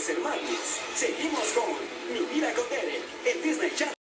Marcel Martins. Seguimos con Mi Vida con Derek en Disney Channel.